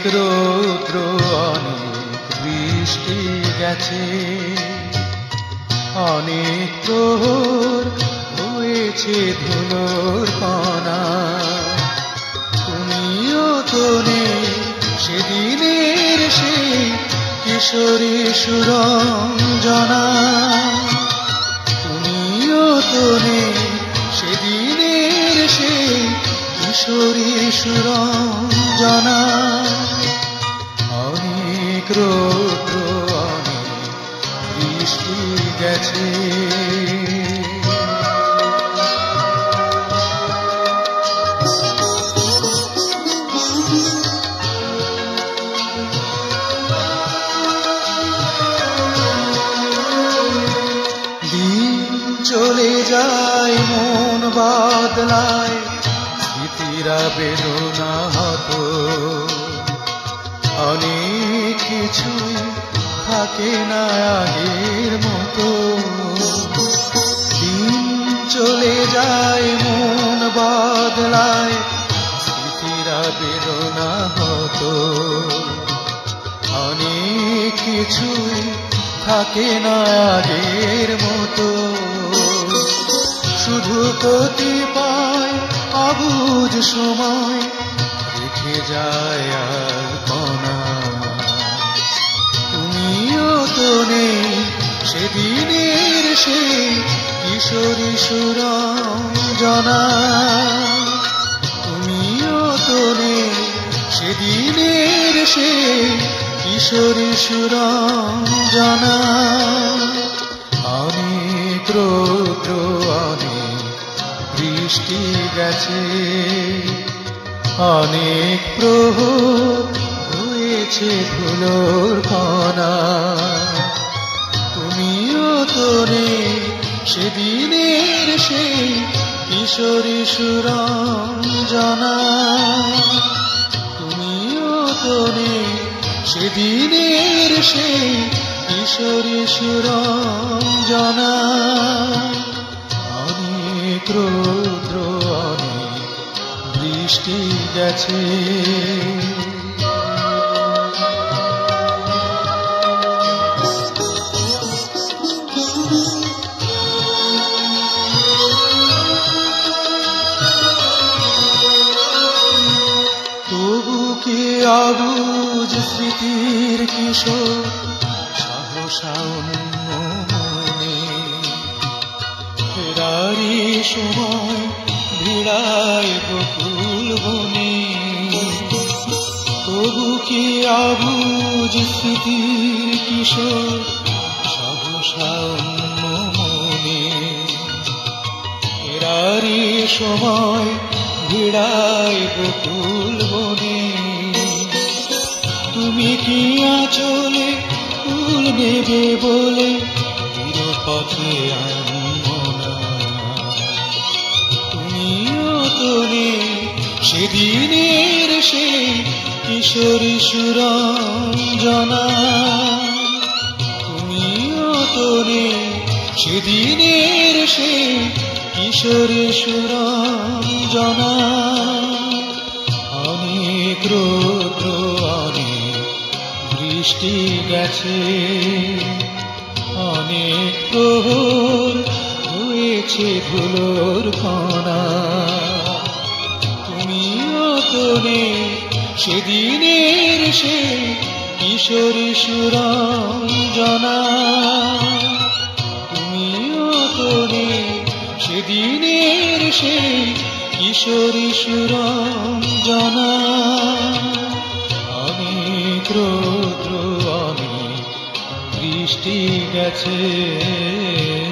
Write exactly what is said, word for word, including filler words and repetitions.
অনেক রৌদ্র অনেক বৃষ্টি গেছে, অনেক প্রহর হয়েছে ধুলোর কণা। তুমিও তো নেই সেদিনের সেই কিশোরী সুরঞ্জনা, তুমিও তো নেই সেদিনের সেই কিশোরী সুরঞ্জনা। অনেক রৌদ্র অনেক বৃষ্টি গেছে, চলে যায় মন বদলায়, স্মৃতিরা বেদনা হতো, অনেক কিছুই থাকে না আগের মতো। দিন চলে যায় মন বদলায়, স্মৃতিরা বেদনা হতো, অনেক কিছুই থাকে না আগের মতো। শুধু কতিপয় অবুঝ সময় রেখে যায় আর কণা। তুমিও তো নেই সেদিনের সেই কিশোরী সুরঞ্জনা, তুমিও তো নেই সেদিনের সেই কিশোরী সুরঞ্জনা। অনেক রৌদ্র অনেক বৃষ্টি গেছে, অনেক প্রহর হয়েছে ধুলোর কণা। তুমিও তো নেই সেদিনের সেই কিশোরী সুরঞ্জনা, তুমিও তো নেই সেদিনের সেই কিশোরী সুরঞ্জনা। অনেক রৌদ্র অনেক বৃষ্টি গেছে, তবু কি অবুঝ স্মৃতির কিশোর সহসা অন্য মনে। ফেরারি সময় ভিড়ায় বকুল বনে, তবু কি অবুঝ স্মৃতির কিশোর সহসা অন্য মনে। ফেরারি সময় ভিড়ায় বকুল বনে, তুমি কি আঁচলে ফুল নেবে বলে পথে আনবো না। তুমিও তো নেই সেদিনের সেই কিশোরী সুরঞ্জনা, তুমিও তো নেই সেদিনের সেই কিশোরী সুরঞ্জনা। অনেক রৌদ্র অনেক বৃষ্টি গেছে, অনেক প্রহর হয়েছে ধুলোর কণা। তুমিও তো নেই সেদিনের সেই কিশোরী সুরঞ্জনা, তুমিও তো নেই সেদিনের সেই কিশোরী সুরঞ্জনা। অনেক রৌদ্র অনেক বৃষ্টি গেছে।